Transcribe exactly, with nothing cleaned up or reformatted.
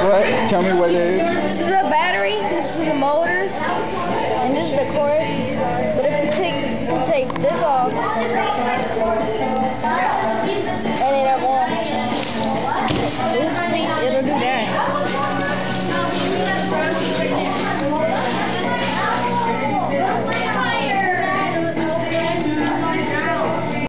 What? Tell me what it is. This is the battery, this is the motors, and this is the cord. But if you take, you take this off,